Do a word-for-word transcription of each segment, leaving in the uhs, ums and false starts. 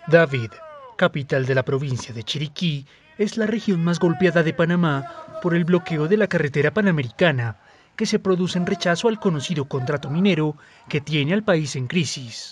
David, capital de la provincia de Chiriquí, es la región más golpeada de Panamá por el bloqueo de la carretera panamericana, que se produce en rechazo al conocido contrato minero que tiene al país en crisis.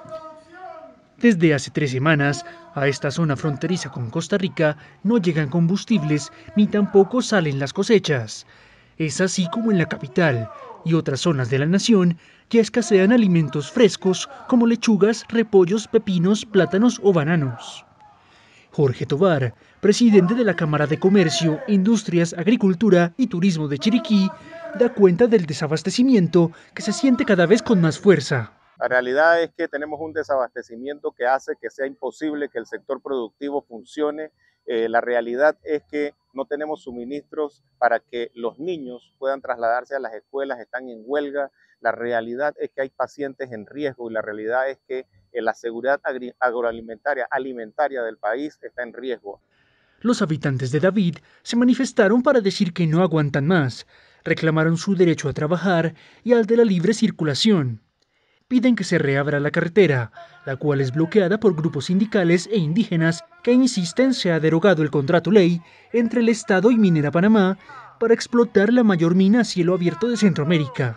Desde hace tres semanas, a esta zona fronteriza con Costa Rica no llegan combustibles ni tampoco salen las cosechas. Es así como en la capital y otras zonas de la nación que escasean alimentos frescos como lechugas, repollos, pepinos, plátanos o bananos. Jorge Tovar, presidente de la Cámara de Comercio, Industrias, Agricultura y Turismo de Chiriquí, da cuenta del desabastecimiento que se siente cada vez con más fuerza. La realidad es que tenemos un desabastecimiento que hace que sea imposible que el sector productivo funcione. Eh, la realidad es que no tenemos suministros para que los niños puedan trasladarse a las escuelas, están en huelga. La realidad es que hay pacientes en riesgo y la realidad es que eh, la seguridad agroalimentaria alimentaria del país está en riesgo. Los habitantes de David se manifestaron para decir que no aguantan más, reclamaron su derecho a trabajar y al de la libre circulación. Piden que se reabra la carretera, la cual es bloqueada por grupos sindicales e indígenas que insisten se ha derogado el contrato ley entre el Estado y Minera Panamá para explotar la mayor mina a cielo abierto de Centroamérica.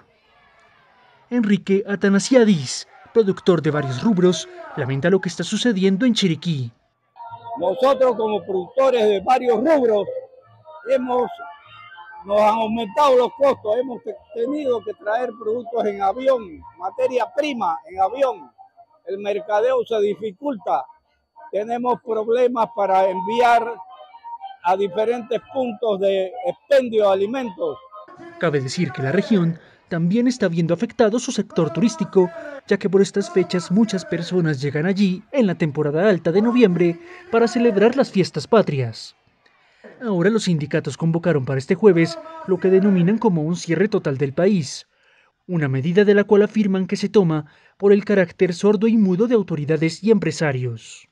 Enrique Atanasiadis, productor de varios rubros, lamenta lo que está sucediendo en Chiriquí. Nosotros como productores de varios rubros hemos nos han aumentado los costos, hemos tenido que traer productos en avión, materia prima en avión, el mercadeo se dificulta, tenemos problemas para enviar a diferentes puntos de expendio de alimentos. Cabe decir que la región también está viendo afectado su sector turístico, ya que por estas fechas muchas personas llegan allí en la temporada alta de noviembre para celebrar las fiestas patrias. Ahora los sindicatos convocaron para este jueves lo que denominan como un cierre total del país, una medida de la cual afirman que se toma por el carácter sordo y mudo de autoridades y empresarios.